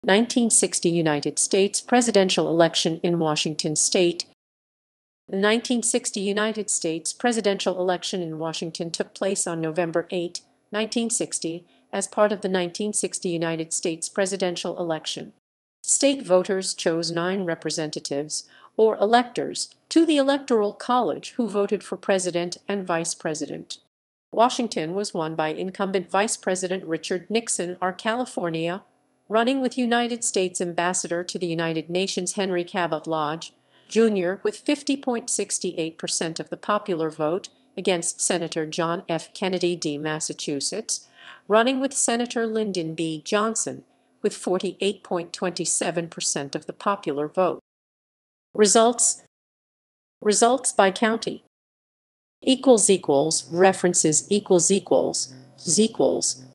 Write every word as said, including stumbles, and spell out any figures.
nineteen sixty United States presidential election in Washington state. The nineteen sixty United States presidential election in Washington took place on November eighth, nineteen sixty, as part of the nineteen sixty United States presidential election. State voters chose nine representatives, or electors, to the Electoral College who voted for president and vice president. Washington was won by incumbent Vice President Richard Nixon of California, running with United States Ambassador to the United Nations Henry Cabot Lodge, Junior with fifty point six eight percent of the popular vote against Senator John F. Kennedy D. Massachusetts, running with Senator Lyndon B. Johnson with forty-eight point two seven percent of the popular vote. Results Results by county. Equals equals references equals equals equals